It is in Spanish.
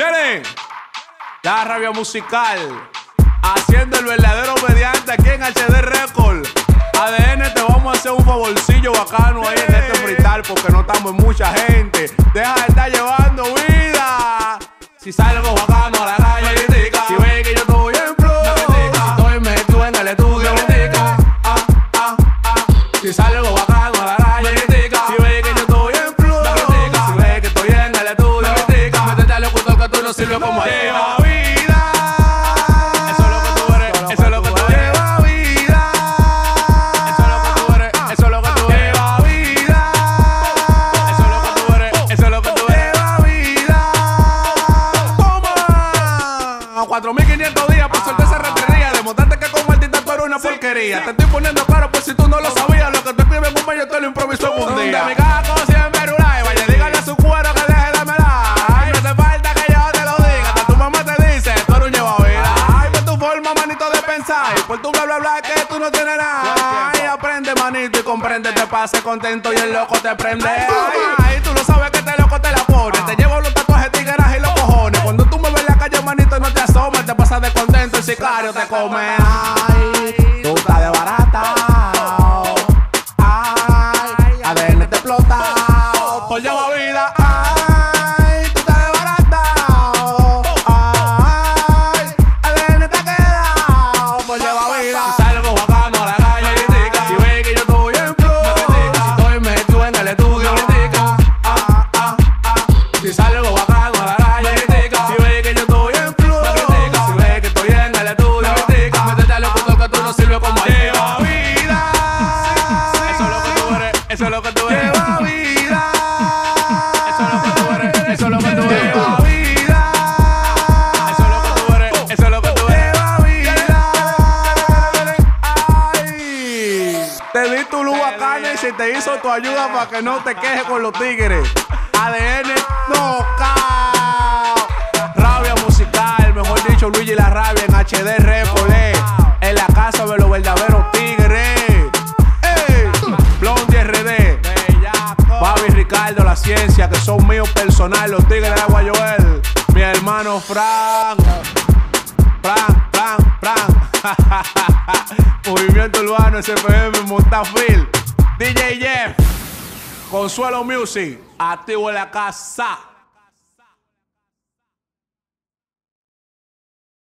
Viene la rabia musical, haciendo el verdadero mediante aquí en HD Record. ADN, te vamos a hacer un favorcillo bacano ahí en este freestyle, porque no estamos en mucha gente. Deja de estar llevando vida. Si sale algo bacano a la calle, critica. Si ve que yo estoy en flow, si estoy metido en el estudio, critica. Si sale algo bacano a la calle, critica. Si ve que yo estoy en flow, critica. Si ve que estoy en el estudio, critica. Métete al locutor que tú no sirves como lleva vida. Eso es lo que tú eres, eso es lo que tú eres. A 4.500 días por soltar esa retrería. Demostrarte que como artista tú eres una porquería. Te estoy poniendo claro por si tú no lo sabías. Lo que tú escribes en un yo te lo improviso en un día. Mi caja siempre rulay. Vaya, dígale a su cuero que deje de melar. Ay, no te falta que yo te lo diga. Hasta tu mamá te dice, tú eres un llevavida. Ay, por tu forma, manito, de pensar. Y por tu bla, bla, bla, que tú no tienes nada. Ay, aprende, manito, y comprende. Te pase contento y el loco te prende. Ay, tú lo sabes que este loco te la pone. Te llevo los tatuajes, tigueras y los cojones. Cuando tú me ves en la calle, manito, no te asomas. Te pasas de contento, el sicario te come. Ay, tú estás de barata. Ay, ADN te explota. Por lleva vida. Ay, tú estás de barata. Ay, ADN te queda. Por lleva vida. Si salgo bacano a la calle, critica. Si ve que yo estoy en flow, si estoy metido en el estudio, critica. Si salgo bacano a la calle, critica. Si ve que yo estoy en flow, critica. Si ve que estoy en el estudio, critica. Métete al locutor que tú no sirves como lleva vida. Eso es lo que tú eres, eso es lo que tú eres. Lleva vida. Eso es lo que tú eres, eso es lo que tú eres. Lleva vida. Eso es lo que tú eres, eso es lo que tú eres. Lleva vida. Ay, te di tu luz bacana y se te hizo tu ayuda para que no te quejes con los tigres. ADN knockout. Rabia musical, mejor dicho, Luigi la rabia en HD Record. En la casa de los verdaderos tigres. Blondie RD, Babi Ricardo, la ciencia, que son míos personal, los tigres de Guayoel. Mi hermano Frank. Movimiento Urbano, SPM, Montafil. DJ Jeff, Consuelo Music, activo en la casa.